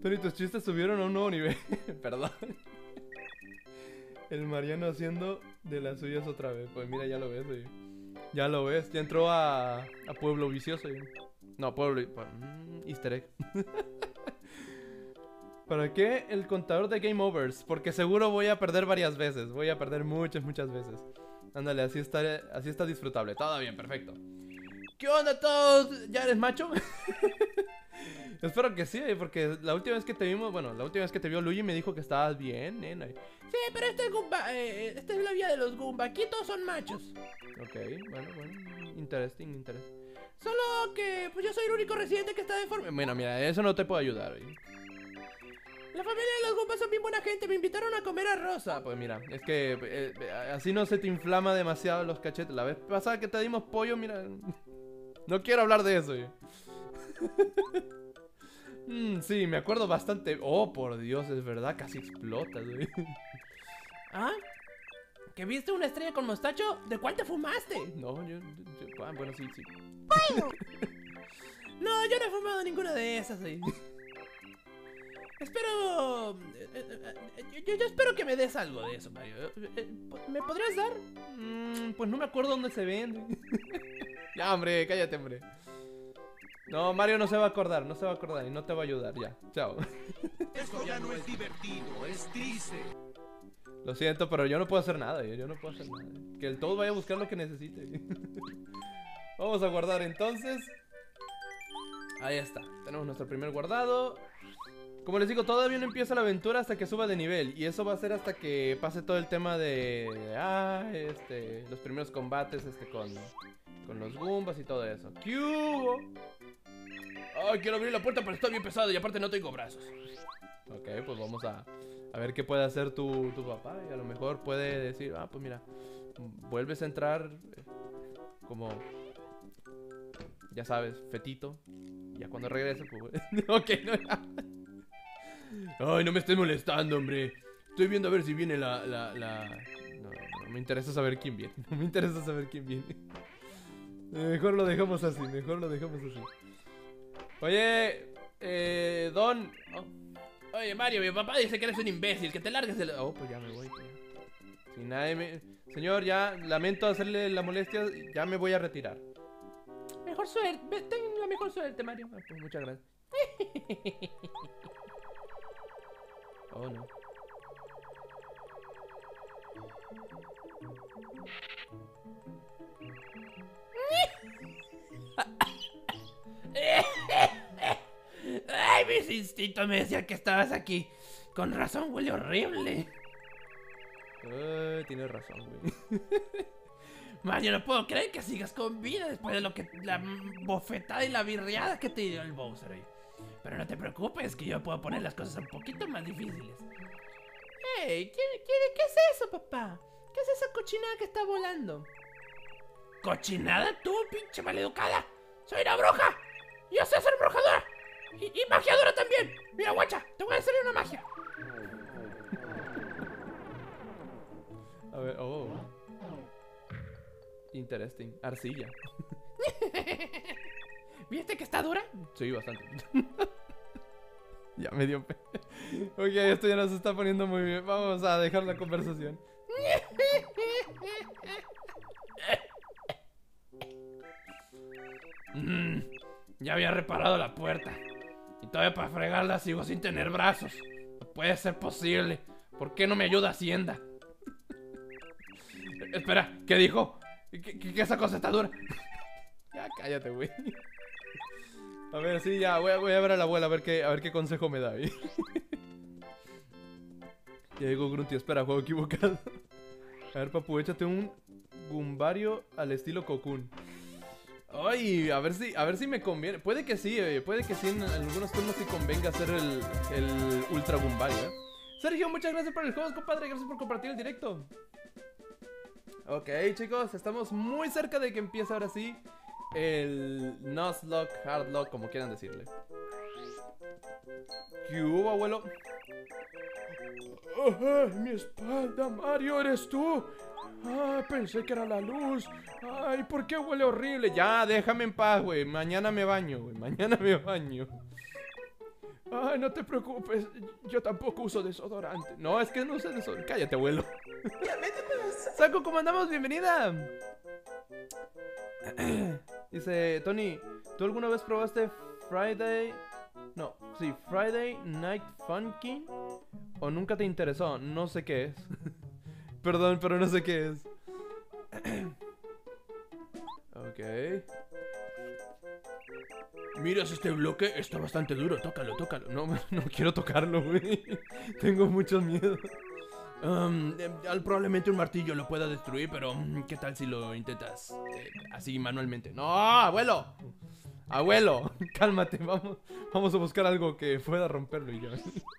Tony, tus chistes subieron a un nuevo nivel. Perdón. El Mariano haciendo de las suyas otra vez. Pues mira, ya lo ves, oye. Ya lo ves, ya entró a Pueblo Vicioso, oye. No, Easter egg. ¿Para qué el contador de Game Overs? Porque seguro voy a perder varias veces. Voy a perder muchas veces. Ándale, así está disfrutable. Todo bien, perfecto. ¿Qué onda todos? ¿Ya eres macho? Espero que sí, porque la última vez que te vimos, bueno, la última vez que te vio Luigi me dijo que estabas bien, nena. Sí, pero este es Goomba, esta es la vida de los Goomba. Aquí todos son machos. Ok, bueno. Interesting. Solo que, pues yo soy el único residente que está deforme. Bueno, mira, eso no te puedo ayudar, oye. La familia de los Goombas son bien buena gente. Me invitaron a comer a Rosa. Pues mira, es que así no se te inflama demasiado los cachetes. La vez pasada que te dimos pollo, mira. No quiero hablar de eso, oye. Sí, me acuerdo bastante. Oh, por Dios, es verdad, casi explotas, güey. ¿Ah? ¿Que viste una estrella con mostacho? ¿De cuál te fumaste? No, bueno, sí. No, yo no he fumado ninguna de esas, güey. Espero... yo espero que me des algo de eso, Mario. ¿Me podrías dar? Pues no me acuerdo dónde se vende. Ya, hombre, cállate, hombre. No, Mario no se va a acordar y no te va a ayudar, ya, chao. Esto ya no es divertido, es triste. Lo siento, pero yo no puedo hacer nada, yo no puedo hacer nada. Que el Toad vaya a buscar lo que necesite. Vamos a guardar entonces. Ahí está, tenemos nuestro primer guardado. Como les digo, todavía no empieza la aventura hasta que suba de nivel. Y eso va a ser hasta que pase todo el tema de... los primeros combates con los Goombas y todo eso. ¿Qué hubo? Ay, quiero abrir la puerta, pero está bien pesado y aparte no tengo brazos. Ok, pues vamos a ver qué puede hacer tu papá. Y a lo mejor puede decir, pues mira, vuelves a entrar como, ya sabes, fetito. Ya cuando regrese, pues... Ok, no. Ay, no me estés molestando, hombre. Estoy viendo a ver si viene No me interesa saber quién viene. No me interesa saber quién viene. Mejor lo dejamos así, Oye, Don. Oye, Mario, mi papá dice que eres un imbécil, que te largues de la... Oh, pues ya me voy. Si nadie me... Señor, ya lamento hacerle la molestia. Ya me voy a retirar. Mejor suerte, ten la mejor suerte, Mario. Pues muchas gracias. Oh, no. Ay, mis instintos me decían que estabas aquí. Con razón, huele horrible. Tienes razón, güey. Mario, no puedo creer que sigas con vida después de lo que... la bofetada y la birriada que te dio el Bowser, ¿eh? Pero no te preocupes, que yo puedo poner las cosas un poquito más difíciles. Hey, ¿qué es eso, papá? ¿Qué es esa cochinada que está volando? ¿Cochinada? Tú, pinche maleducada. Soy una bruja. Yo sé ser brujadora. Y magiadora también. Mira, guacha, te voy a hacer una magia. A ver, interesting. Arcilla. ¿Viste que está dura? Sí, bastante. Ya me dio pe... Ok, esto ya nos está poniendo muy bien. Vamos a dejar la conversación. Ya había reparado la puerta. Y todavía para fregarla sigo sin tener brazos. No puede ser posible. ¿Por qué no me ayuda Hacienda? Espera, ¿qué dijo? ¿Que esa cosa está dura? Ya cállate, güey. A ver, sí, ya, voy a ver a la abuela a ver qué consejo me da, ¿eh? Ya llegó Grunty, espera, juego equivocado. A ver, papu, échate un Goombario al estilo Cocoon. Ay, a ver si me conviene. Puede que sí en algunos turnos sí convenga hacer el Ultra Goombario, ¿eh? Sergio, muchas gracias por el juego, compadre. Gracias por compartir el directo. Ok, chicos, estamos muy cerca de que empiece ahora sí el Nuzlocke, Hardlock, como quieran decirle. ¿Qué hubo, abuelo? ¡Ay, mi espalda, Mario! ¿Eres tú? ¡Ay, pensé que era la luz! ¡Ay, por qué huele horrible! Ya, déjame en paz, güey. Mañana me baño, güey. Mañana me baño. Ay, no te preocupes, yo tampoco uso desodorante. No, es que no uso desodorante. Cállate, abuelo. Saco, ¿cómo andamos? Bienvenida. Dice, Tony, ¿tú alguna vez probaste Friday Night Funkin'? ¿O nunca te interesó? No sé qué es. Perdón, pero no sé qué es. Ok. ¿Miras este bloque? Está bastante duro, tócalo. No, no quiero tocarlo, güey. Tengo mucho miedo. Probablemente un martillo lo pueda destruir, pero ¿qué tal si lo intentas así manualmente? No, abuelo. Abuelo, cálmate, vamos a buscar algo que pueda romperlo y ya.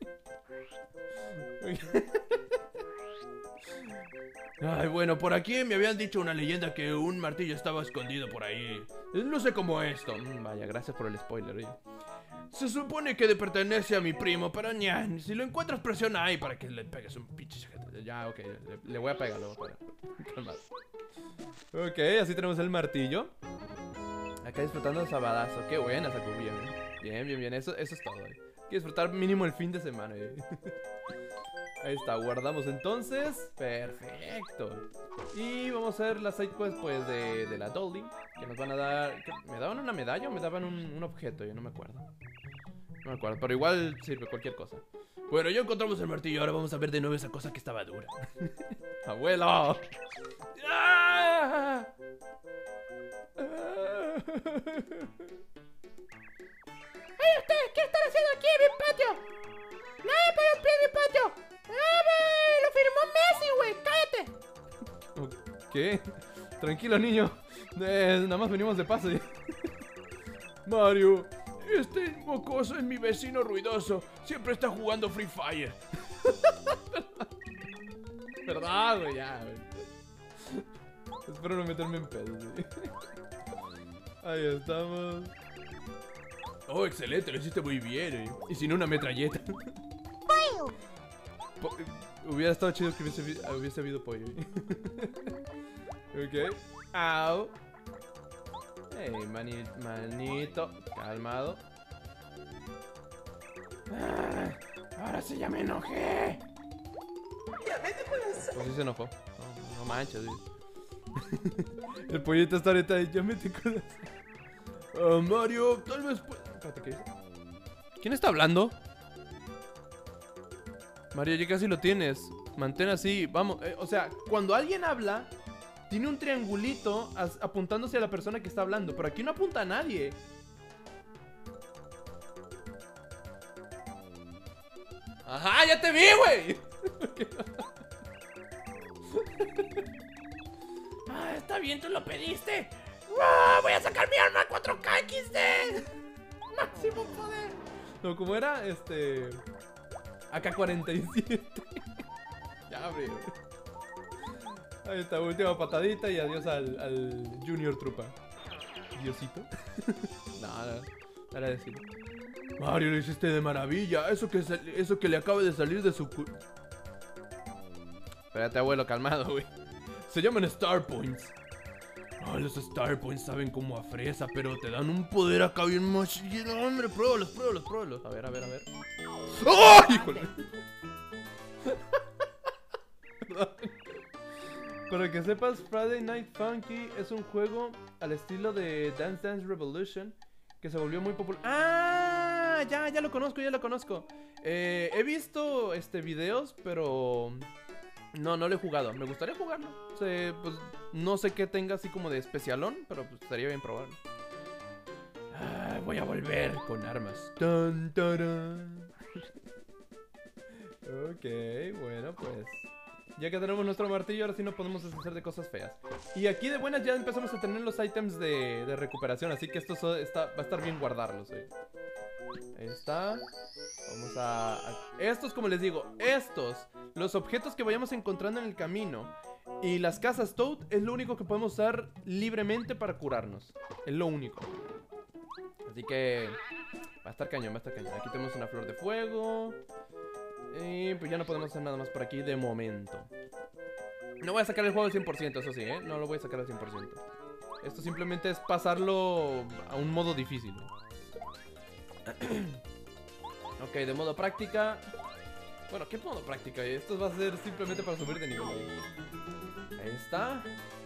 Ay, bueno, por aquí me habían dicho una leyenda que un martillo estaba escondido por ahí. No sé cómo esto. Vaya, gracias por el spoiler, oye. Se supone que pertenece a mi primo, pero ña, si lo encuentras presiona ahí para que le pegues un pinche chaquete. Ya, ok, le voy a pegar, Calmado. Ok, así tenemos el martillo. Acá disfrutando el sabadazo. Qué buena esa cubilla, bien. Eso es todo, Hay que disfrutar mínimo el fin de semana, Ahí está, guardamos entonces. Perfecto. Y vamos a hacer la side quest pues de la Dolly, que nos van a dar... ¿Me daban una medalla o me daban un objeto? Yo no me acuerdo. No me acuerdo, pero igual sirve cualquier cosa. Bueno, ya encontramos el martillo, ahora vamos a ver de nuevo esa cosa que estaba dura. ¡Abuelo! ¡Ah! ¡Hey ustedes! ¿Qué están haciendo aquí en mi patio? ¡Nadie puede un pie en mi patio! ¡Lo firmó Messi, güey! ¡Cállate! ¿Qué? Tranquilo, niño. Nada más venimos de paso. Mario, este mocoso es mi vecino ruidoso. Siempre está jugando Free Fire. ¿Verdad, güey? Ya, güey. Espero no meterme en pedo, güey. Ahí estamos. Oh, excelente, lo hiciste muy bien, Y sin una metralleta. Hubiera estado chido que hubiese habido pollo. Ok. Au. Hey, manito. Calmado. Ahora sí ya me enojé. Pues sí se enojó. No manches, güey. El pollito está ahorita ahí. Ya me te codas. Mario, tal vez Espérate, ¿qué dice? ¿Quién está hablando? Mario, ya casi lo tienes. Mantén así, vamos. O sea, cuando alguien habla, tiene un triangulito apuntándose a la persona que está hablando. Pero aquí no apunta a nadie. Ajá, ya te vi, güey. Está bien, tú lo pediste. ¡Voy a sacar mi arma 4K XD! ¡Máximo poder! No, ¿cómo era? AK-47. Ya, abre. Ahí está, última patadita y adiós al Junior Trupa. Diosito. Nada decir. Mario, lo hiciste de maravilla. Eso que le acaba de salir de su... Espérate, abuelo, calmado, güey. Se llaman Star Points. Los Star Points saben como a fresa, pero te dan un poder acá bien más... Hombre, pruébalos. A ver. ¡Oh, híjole! Para que sepas, Friday Night Funky es un juego al estilo de Dance Dance Revolution que se volvió muy popular. ¡Ah! Ya lo conozco. He visto videos, pero no lo he jugado. Me gustaría jugarlo. Pues no sé qué tenga así como de especialón, pero pues estaría bien probarlo. Voy a volver con armas. Tan, taran. Ok, bueno, pues ya que tenemos nuestro martillo, ahora sí no podemos deshacer de cosas feas. Y aquí de buenas ya empezamos a tener los ítems de recuperación, así que esto va a estar bien guardarlos. Ahí está. Vamos a... Estos, como les digo, los objetos que vayamos encontrando en el camino y las casas Toad es lo único que podemos usar libremente para curarnos. Es lo único. Así que va a estar cañón. Aquí tenemos una flor de fuego. Y pues ya no podemos hacer nada más por aquí de momento. No voy a sacar el juego al 100%, eso sí, no lo voy a sacar al 100%. Esto simplemente es pasarlo a un modo difícil. Ok, de modo práctica. Bueno, ¿qué modo práctica? Esto va a ser simplemente para subir de nivel. Ahí está.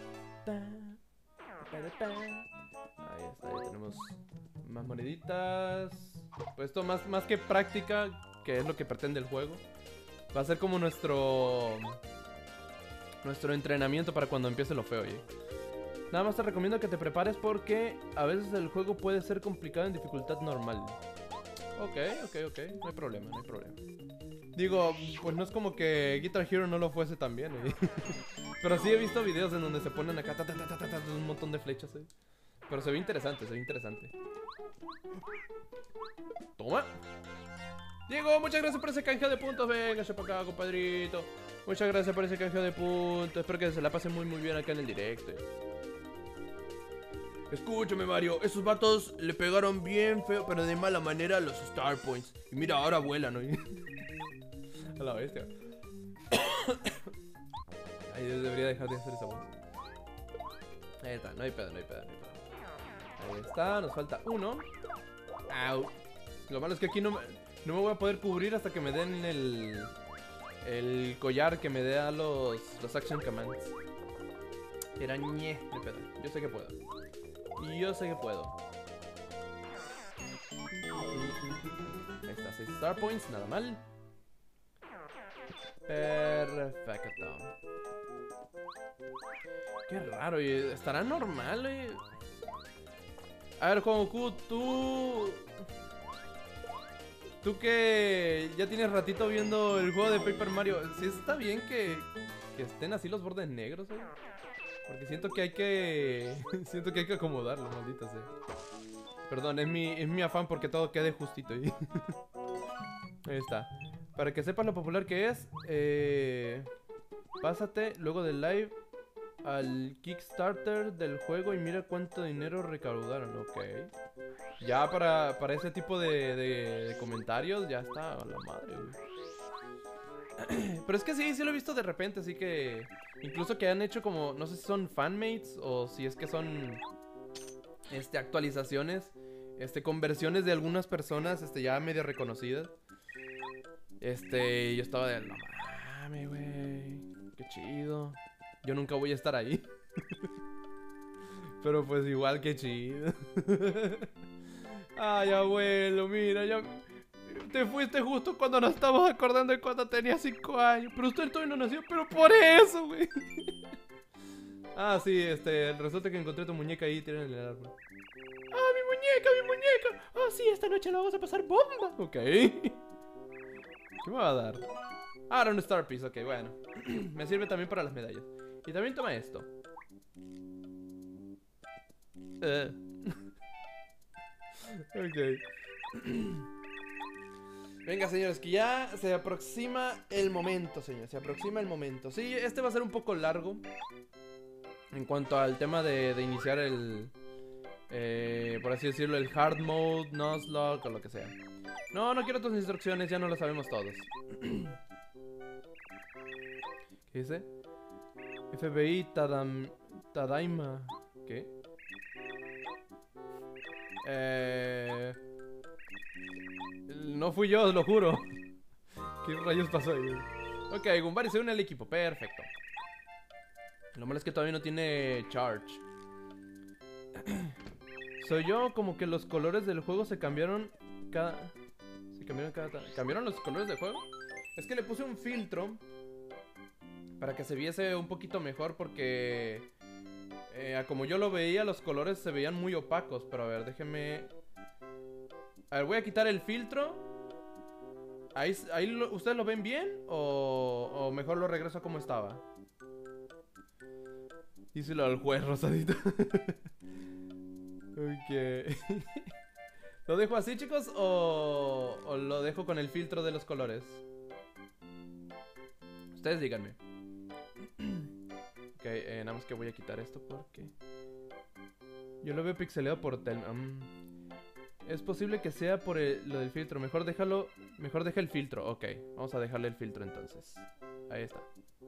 Ahí está, ahí tenemos más moneditas. Pues esto más que práctica, que es lo que pretende el juego, va a ser como nuestro entrenamiento para cuando empiece lo feo, oye. Nada más te recomiendo que te prepares porque a veces el juego puede ser complicado en dificultad normal. Ok, no hay problema, no hay problema. Digo, pues no es como que Guitar Hero no lo fuese también, Pero sí he visto videos en donde se ponen acá un montón de flechas, Pero se ve interesante, se ve interesante. Toma. Diego, muchas gracias por ese canjeo de puntos. Venga, para acá, compadrito. Muchas gracias por ese canjeo de puntos. Espero que se la pasen muy bien acá en el directo. Escúchame, Mario, esos vatos le pegaron bien feo, pero de mala manera a los Star Points. Y mira, ahora vuelan, ¿no? A la bestia. Ay, yo debería dejar de hacer esa voz. Ahí está, no hay pedo, no hay pedo, no hay pedo. Ahí está, nos falta uno. Au. Lo malo es que aquí no me voy a poder cubrir hasta que me den el collar que me dé a los Action Commands. Era ñe, no hay pedo. Yo sé que puedo. Yo sé que puedo. Ahí está, 6 Star Points, nada mal. Perfecto. Qué raro, ¿estará normal, A ver, Goku, tú que ya tienes ratito viendo el juego de Paper Mario, ¿sí está bien que estén así los bordes negros, Porque siento que hay que acomodarlo, maldita sea. Perdón, es mi afán porque todo quede justito ahí. Ahí está. Para que sepas lo popular que es, pásate luego del live al Kickstarter del juego y mira cuánto dinero recaudaron. Ok. Ya para ese tipo de comentarios ya está a la madre, Pero es que sí lo he visto de repente, así que incluso que han hecho como, no sé si son fanmates o si es que son actualizaciones, conversiones de algunas personas ya medio reconocidas. Yo estaba de, no mames, güey, qué chido. Yo nunca voy a estar ahí. Pero pues igual, qué chido. Ay, abuelo, mira, ya te fuiste justo cuando nos estábamos acordando de cuando tenía 5 años. Pero usted todavía no nació, pero por eso, güey. Ah, sí, resulta que encontré tu muñeca ahí, tirada en el árbol. ¡Ah, mi muñeca! ¡Ah, sí, esta noche la vamos a pasar bomba! Ok. ¿Qué me va a dar? Ah, era un Star Piece, ok, bueno. Me sirve también para las medallas. Y también toma esto. Ok. Venga, señores, que ya se aproxima el momento, señores. Se aproxima el momento. Sí, este va a ser un poco largo en cuanto al tema de iniciar el... por así decirlo, el hard mode, Nuzlocke o lo que sea. No quiero tus instrucciones, ya no lo sabemos todos. ¿Qué dice? FBI Tadaima. ¿Qué? No fui yo, lo juro. ¿Qué rayos pasó ahí? Ok, Gumbari se une al equipo, perfecto. Lo malo es que todavía no tiene charge. Soy yo, como que los colores del juego se cambiaron cada... ¿Cambiaron los colores del juego? Es que le puse un filtro para que se viese un poquito mejor porque... como yo lo veía, los colores se veían muy opacos. Pero a ver, déjenme... A ver, voy a quitar el filtro. ¿Ahí ustedes lo ven bien? ¿O mejor lo regreso a como estaba? Díselo al juez, rosadito. Ok. ¿Lo dejo así, chicos? ¿O lo dejo con el filtro de los colores? Ustedes díganme. Ok, nada más que voy a quitar esto porque... Yo lo veo pixeleado por es posible que sea por lo del filtro. Mejor deja el filtro. Ok, vamos a dejarle el filtro entonces. Ahí está.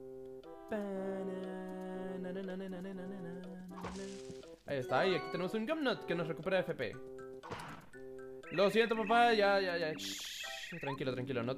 Ahí está, y aquí tenemos un Gumnut que nos recupera FP. Lo siento, papá, ya. Tranquilo, tranquilo. No